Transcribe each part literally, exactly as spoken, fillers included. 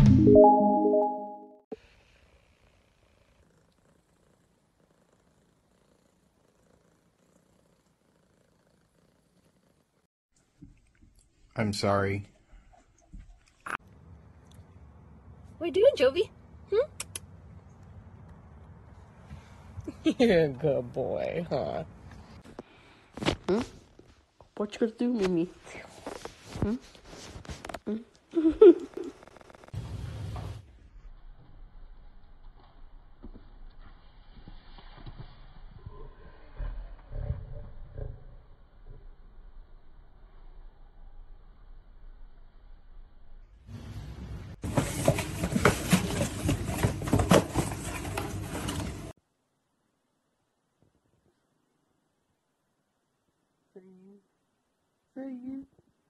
I'm sorry. What are you doing, Jovi? Hmm? You're a good boy, huh? Hmm? What you gonna do, Mimi? Hmm? Hmm? Say you. Say you.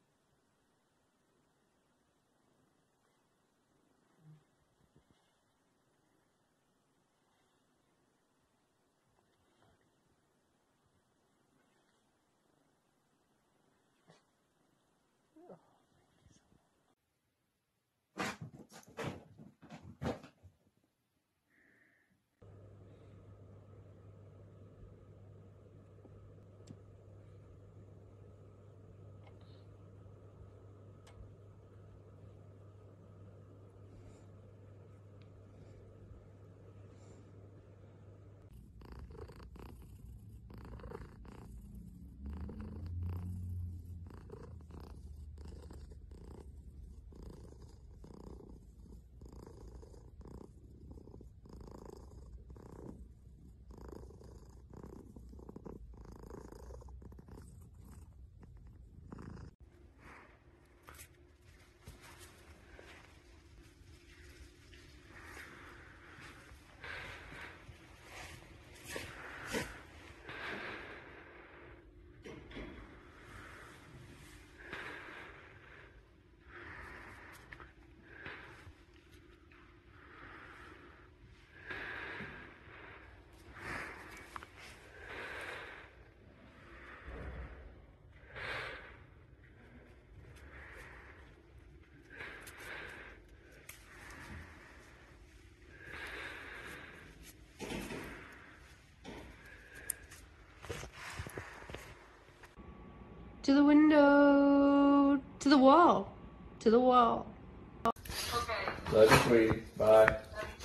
To the window. To the wall. To the wall. Okay. Love you, sweetie. Bye.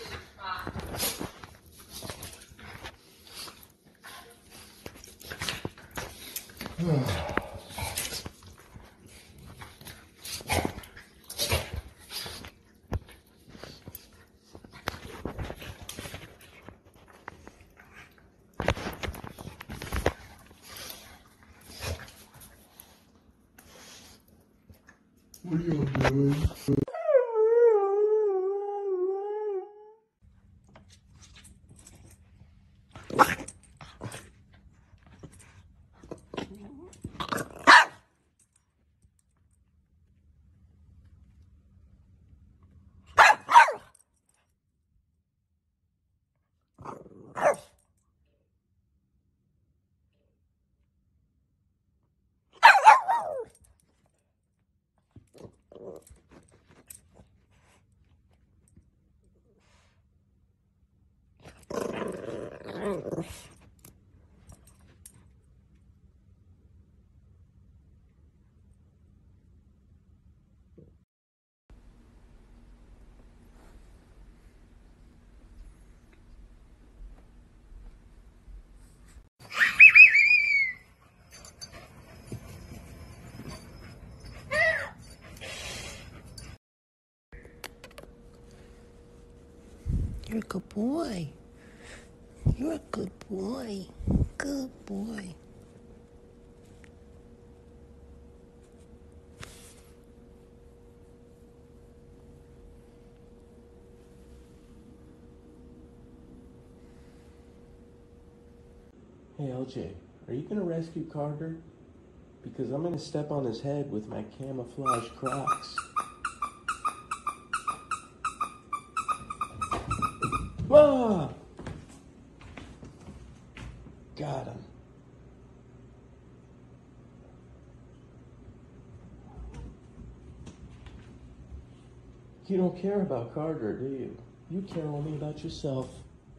What are you doing? You're a good boy. You're a good boy. Good boy. Hey, L J, are you gonna rescue Carter? Because I'm gonna step on his head with my camouflage Crocs. Ah! Got him. You don't care about Carter, do you? You care only about yourself.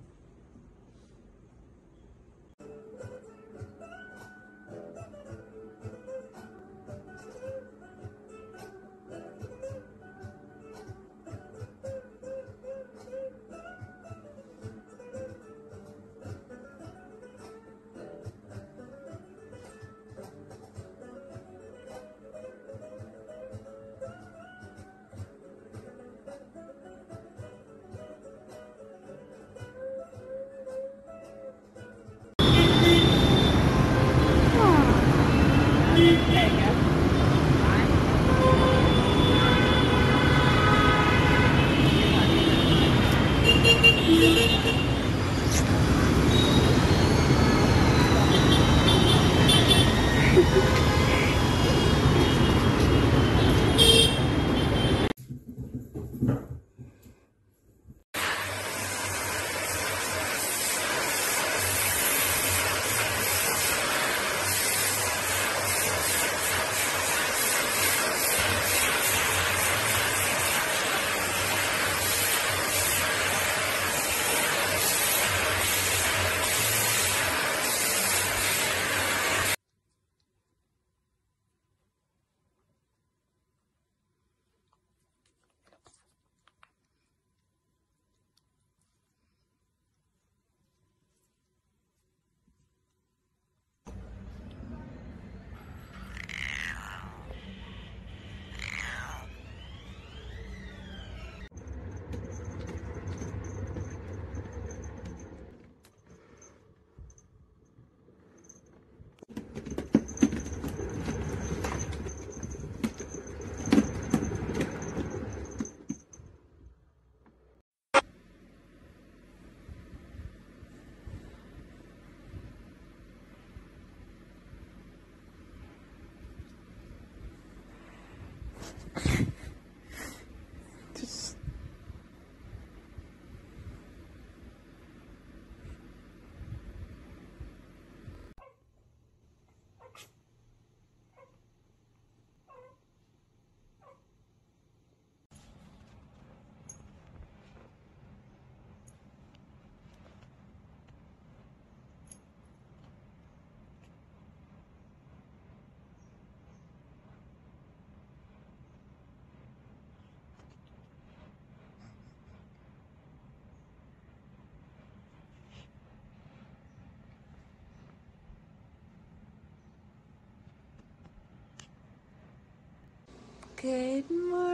Good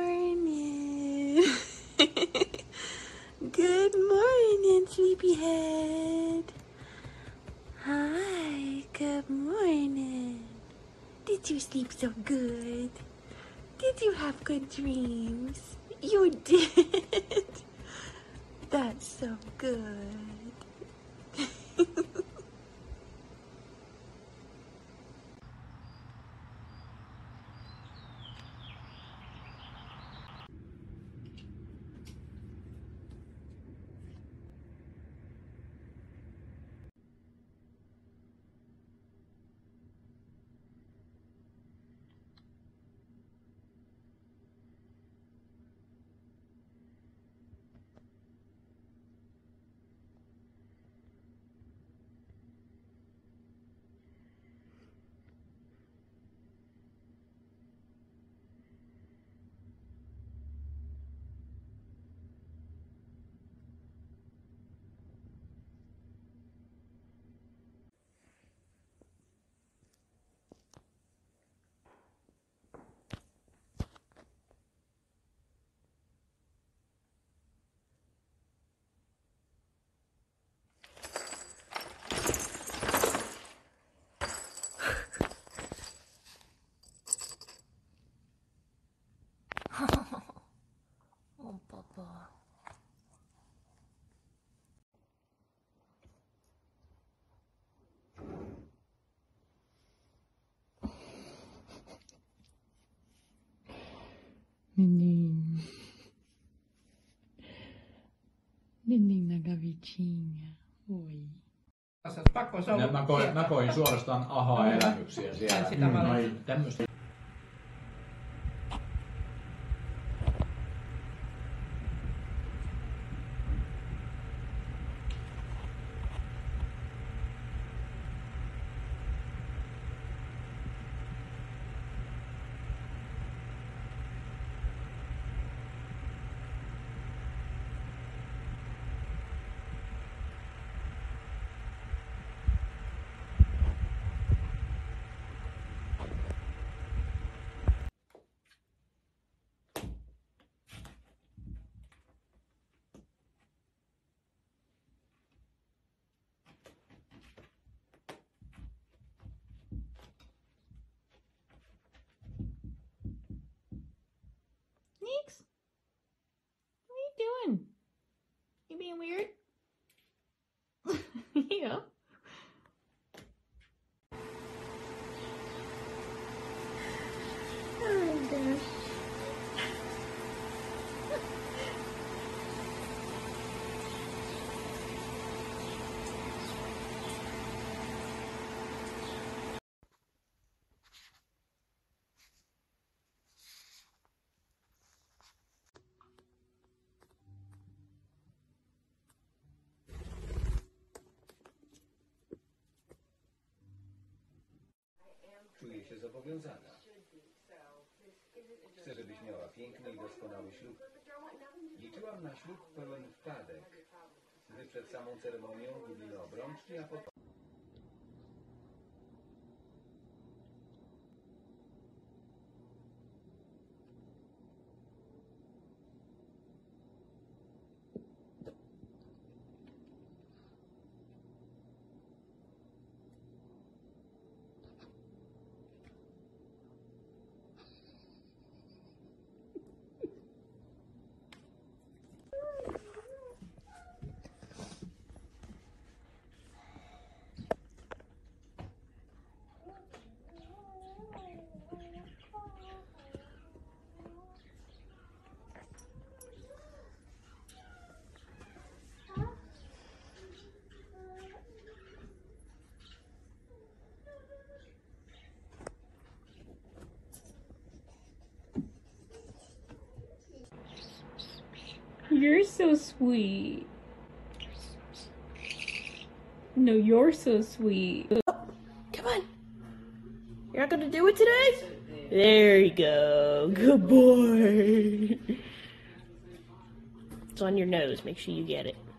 morning. Good morning, sleepyhead. Hi, good morning. Did you sleep so good? Did you have good dreams? You did. That's so good. Oh, Papa. Neném. Neném na gavetinha. Oi. Pakko se Ja on. mä, koin, mä koin suorastaan aha-elämyksiä siellä. Sitä mä Noi tämmöistä. being weird? Yeah. Oh gosh. Czuję się zobowiązana. Chcę, żebyś miała piękny i doskonały ślub. Liczyłam na ślub pełen wpadek. Gdy przed samą ceremonią gubimy obrączki, a potem... You're so sweet. No, you're so sweet. Come on. You're not gonna do it today? There you go. Good boy. It's on your nose. Make sure you get it.